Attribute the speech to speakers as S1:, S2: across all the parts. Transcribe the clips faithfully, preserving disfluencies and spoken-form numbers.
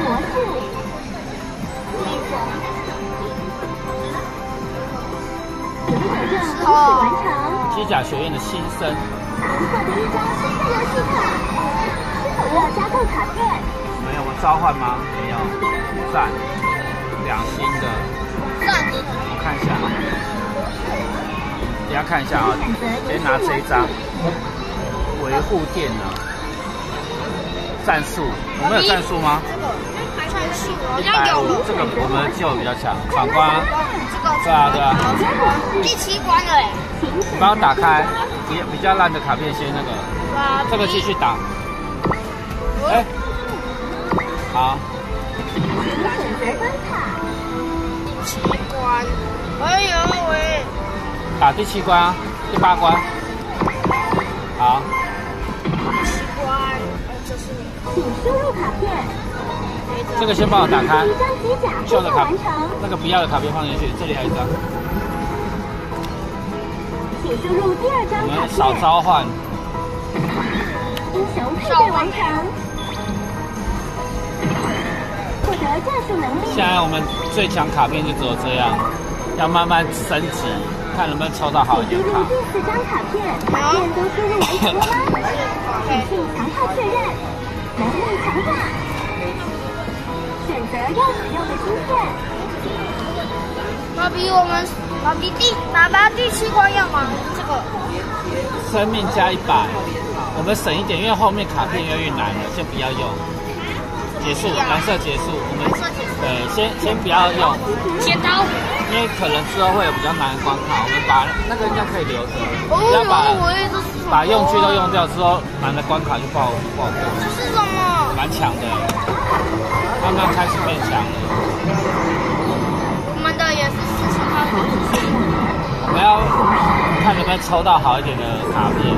S1: 哦，机甲学院的新生。
S2: 获得一张新的游戏卡，是否要加购卡片？
S1: 没有，我召唤吗？没有。赞，两星的。
S2: 赞。
S1: 我看一下，大家看一下啊，先拿这一张维护电脑战术，我们有战术吗？
S2: 战术好
S1: 一百五，这个我们的旧比较强，闯关。对啊对啊。
S2: 第七关了哎。
S1: 你帮我打开，比比较烂的卡片先那个，这个继续打。哎，好。
S2: 第七关，哎呦喂！
S1: 打第七关啊，第八关。好。
S2: 第七关，呃，这是你。请输入卡片。
S1: 这个先帮我打开。
S2: 一张机甲
S1: 旧的卡，那个不要的卡片放进去，这里还有一张。
S2: 请输入第二张卡片。
S1: 我们少召唤。
S2: 英雄配对完成。获得战术能力。
S1: 现在我们最强卡片就只有这样，要慢慢升级，看能不能抽到好一点卡。
S2: 第四张卡片，卡片都输入完成了吗？请进强化确认，能力强化。选择要使用的芯片。那比我们，那比第，哪把第七关要忙这个。
S1: 生命加一百，我们省一点，因为后面卡片越来越难了，先不要用。结束，蓝色结束，我们对，先先不要用。
S2: 剪刀。
S1: 因为可能之后会有比较难的关卡，我们把那个应该可以留着，不要把把用具都用掉之后，难的关卡就不好不好过。
S2: 这是什么？
S1: 蛮强的，慢慢开始变强了。
S2: 我们的也是四千八百。
S1: 我们要看能不能抽到好一点的卡片。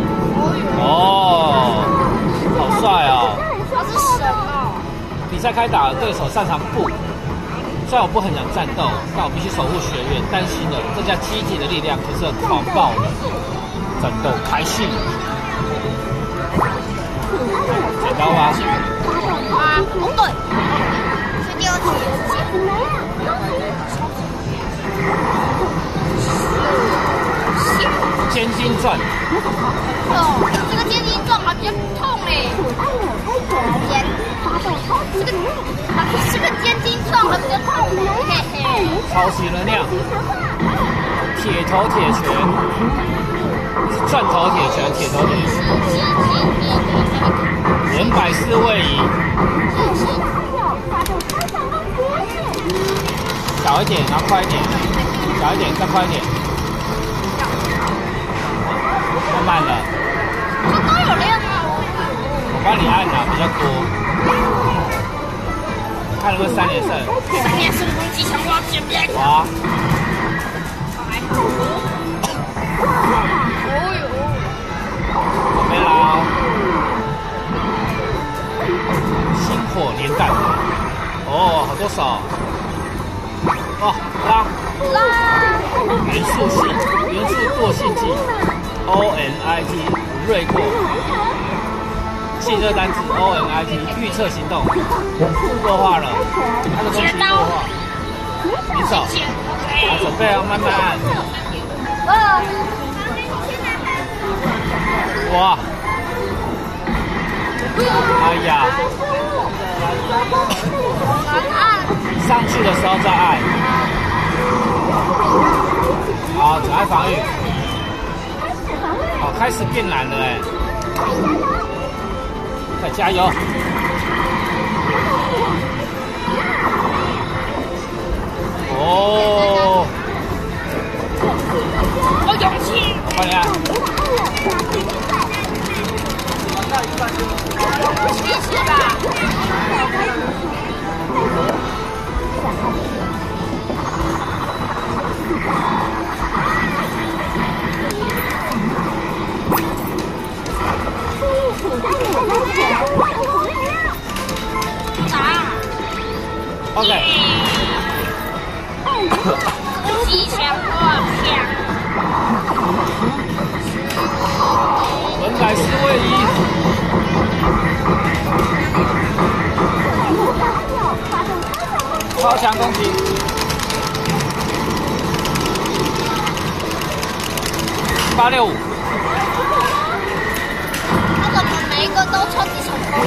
S1: 哦，好帅哦！
S2: 他是神哦。
S1: 比赛开打，对手擅长步。虽然我不很想战斗，但我必须守护学院。担心了，这架机体的力量可是很狂暴的。战斗开始。剪刀吗？
S2: 啊，不对，是第二题。
S1: 尖金钻。
S2: 哦，这个尖金钻好像痛哎。尖，这个啊，这个尖金钻还比较痛，嘿嘿。
S1: 超级能量。铁头铁拳。钻头铁拳，铁头铁拳。人百事位移。小一点，然后快一点，小一点，再快一点。太慢了。
S2: 这都有量啊！
S1: 我帮你按了，比较多。看能不能三连胜。
S2: 三连胜攻击强化简便。
S1: 哇！
S2: 哦呦！
S1: 没来哦。星火连弹。哦，好多手。哦，拉。
S2: 拉。
S1: 元素性，元素惰性剂 ，O N I T， 锐过。汽车单词 O N I T， 预测行动，弱化了，它的攻击弱化。你手，啊，准备哦，慢慢按。哇！哎呀！上去的时候再按。好，阻碍防御。好，开始变难了哎。再加油！哦！
S2: 有勇气！
S1: 我帮你按。
S2: 继续吧。
S1: OK。
S2: 吉祥话片。
S1: 文百思位移。 超强攻击。八六五。
S2: 他怎么每一个都超级成功？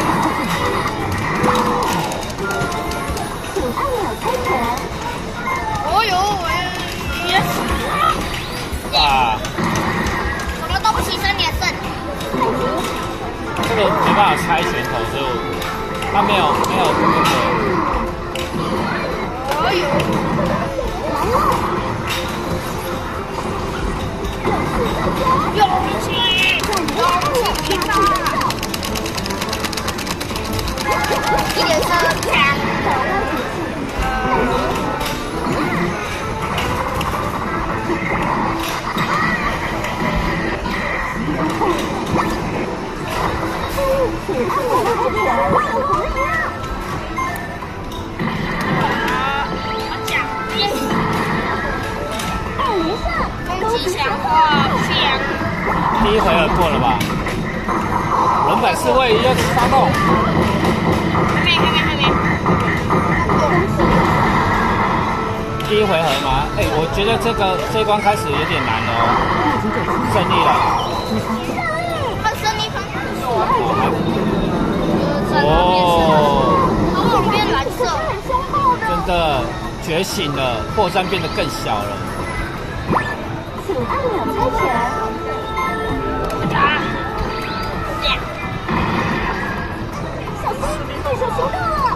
S2: 请按钮猜拳。哦呦，我也死
S1: 啊！
S2: 什么都不行，三连胜。
S1: 这个没办法猜拳头，就他没有没有那个。
S2: 哦呦！勇气，勇气拼吧！一连胜强。吉祥话响。
S1: 第一回合过了吧？轮摆式位移要发动。
S2: 还没，还没，还没。
S1: 第一回合吗？哎、欸，我觉得这个这一关开始有点难哦。胜利了。
S2: 他胜利方
S1: 哦。
S2: 好往变蓝色。
S1: 真的觉醒了，破绽变得更小了。
S2: 请按钮猜拳。啊！两。小心，对手行动了。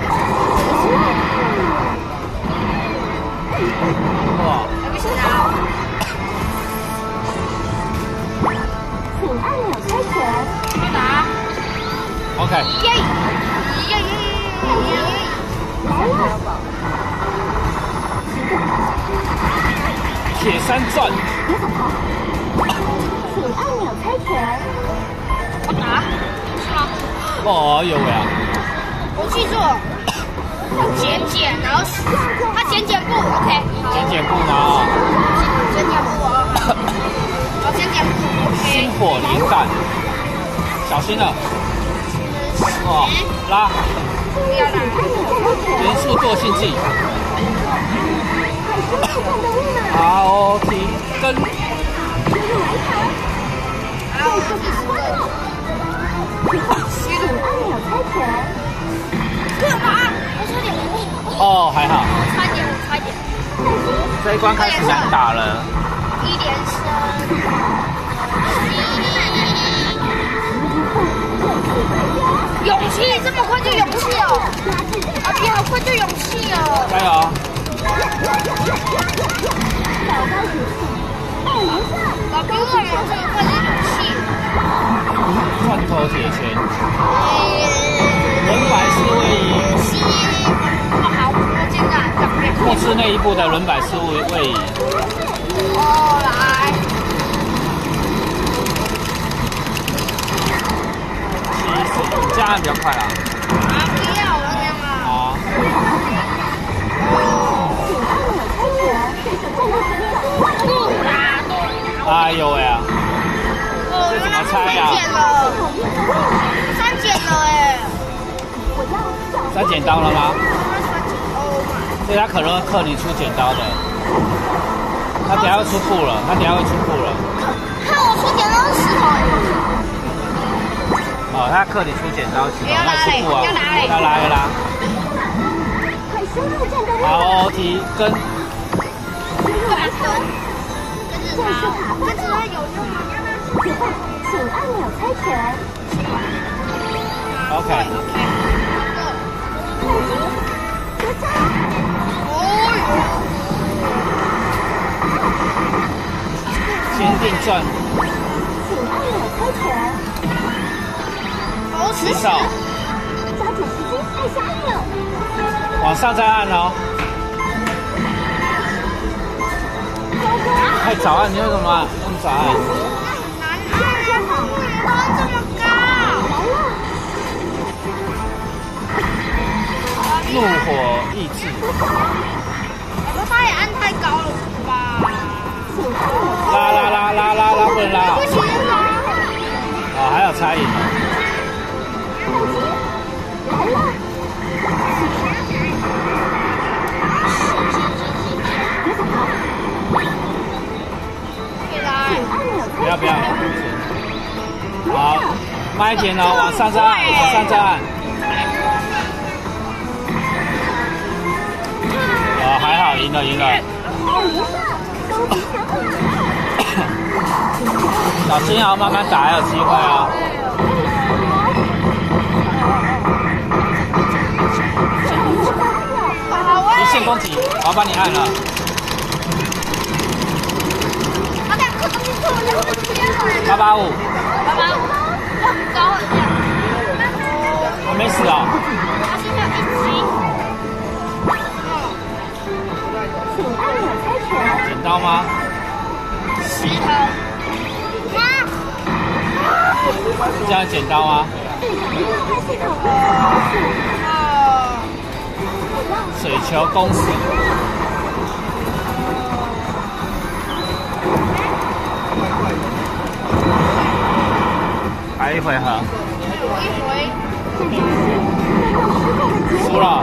S1: 哇！
S2: 还不行啊！请按钮猜拳。快打。
S1: OK。
S2: 耶！耶耶耶！来了。
S1: 铁山传。
S2: 别走开。请按钮猜拳。我打。是吗？
S1: 哦呦喂啊！
S2: 我记住了。剪剪，然后他剪剪布 ，OK。
S1: 剪剪布吗？
S2: 剪剪布哦。好，剪剪布 ，OK。
S1: 星火灵感，小心了。哦，拉。
S2: 不要拉。
S1: 元素惰性剂。R O T 跟。
S2: 啊，我是卡关了。吸入按钮猜拳。干嘛？我差点没。
S1: 哦，还好。
S2: 差点，差点。
S1: 这一关开始难打了。
S2: 一连胜。勇气，这么快就勇气哦！啊，别好快就勇气哦！
S1: 加油！
S2: 老哥，我有这么快的勇气。
S1: 钻头铁拳。轮摆式位移。
S2: 不好，我现在准备。
S1: 复制那一步的轮摆式位移。
S2: 哦，来。
S1: 这样比较快啦。
S2: 啊，不要了，这样啊。
S1: 好。哎呦喂啊！这怎么猜呀？
S2: 三减了哎！
S1: 三剪刀了吗？所以他可能会克你出剪刀的。他等下会出布了，他等下会出布了。
S2: 看我出剪刀是石头。
S1: 哦，他克你出剪刀石头，那出布啊？
S2: 要拉嘞！
S1: 要拉要拉。R O T 跟。
S2: 干嘛跟？跟着他，跟着他有用吗？请按钮猜拳。
S1: OK。
S2: 别扎！哦呦！
S1: 坚定转。
S2: 请按钮猜拳。保持手。抓紧时间按下按钮。
S1: 往上再按哦。太早按，你为什么按那么早按？
S2: 难按就好，按这么高。
S1: 怒火意志。
S2: 我他也按太高了吧？
S1: 拉拉拉拉拉拉不能拉。
S2: 不行拉。
S1: 哦，还有差异。来了。 慢一点哦，往上再按，往上再按。哦，还好，赢了，赢了。小心啊，慢慢打，还有机会啊。极限攻击，我要帮你按了。八八五。八八五。高很亮。还没死啊？他现在一级。请按钮猜拳。剪刀吗？石头。妈。这样剪刀吗？水球公式。还一回合。一回。输了。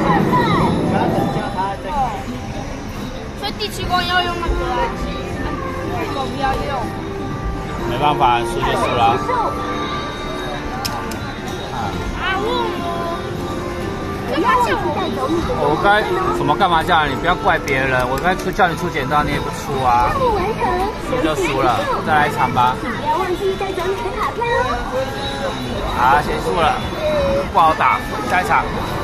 S1: 所以第七关要用那个来，为什么不要用？没办法，输就输了。啊呜！我该什么干嘛叫你？不要怪别人，我该出叫你出剪刀，你也不出啊。输就输了，再来一场吧。不要忘记带走你的卡片哦。好，结束了，不好打，下一场。